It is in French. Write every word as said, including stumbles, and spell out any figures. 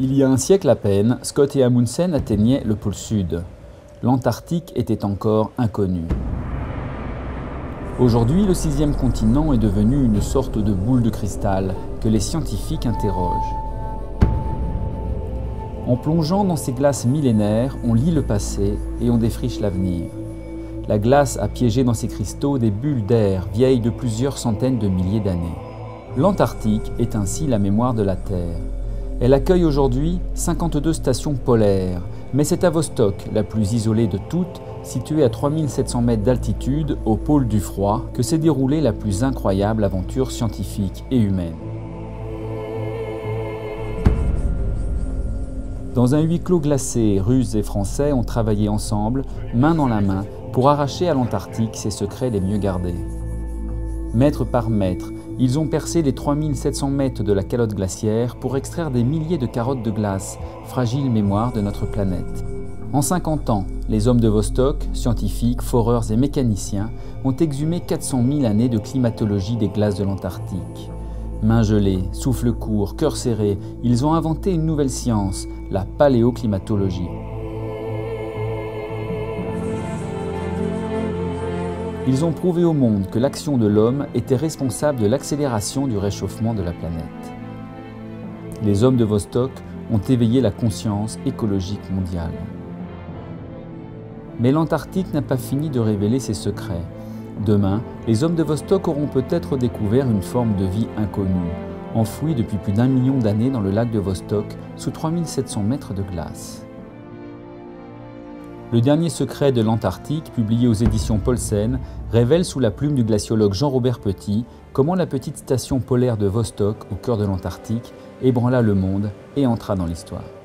Il y a un siècle à peine, Scott et Amundsen atteignaient le pôle Sud. L'Antarctique était encore inconnu. Aujourd'hui, le sixième continent est devenu une sorte de boule de cristal que les scientifiques interrogent. En plongeant dans ces glaces millénaires, on lit le passé et on défriche l'avenir. La glace a piégé dans ces cristaux des bulles d'air vieilles de plusieurs centaines de milliers d'années. L'Antarctique est ainsi la mémoire de la Terre. Elle accueille aujourd'hui cinquante-deux stations polaires, mais c'est à Vostok, la plus isolée de toutes, située à trois mille sept cents mètres d'altitude, au pôle du froid, que s'est déroulée la plus incroyable aventure scientifique et humaine. Dans un huis clos glacé, Russes et Français ont travaillé ensemble, main dans la main, pour arracher à l'Antarctique ses secrets les mieux gardés. Mètre par mètre, ils ont percé les trois mille sept cents mètres de la calotte glaciaire pour extraire des milliers de carottes de glace, fragile mémoire de notre planète. En cinquante ans, les hommes de Vostok, scientifiques, foreurs et mécaniciens, ont exhumé quatre cent mille années de climatologie des glaces de l'Antarctique. Mains gelées, souffle court, cœur serré, ils ont inventé une nouvelle science, la paléoclimatologie. Ils ont prouvé au monde que l'action de l'homme était responsable de l'accélération du réchauffement de la planète. Les hommes de Vostok ont éveillé la conscience écologique mondiale. Mais l'Antarctique n'a pas fini de révéler ses secrets. Demain, les hommes de Vostok auront peut-être découvert une forme de vie inconnue, enfouie depuis plus d'un million d'années dans le lac de Vostok, sous trois mille sept cents mètres de glace. Le dernier secret de l'Antarctique, publié aux éditions Paulsen, révèle sous la plume du glaciologue Jean-Robert Petit comment la petite station polaire de Vostok, au cœur de l'Antarctique, ébranla le monde et entra dans l'histoire.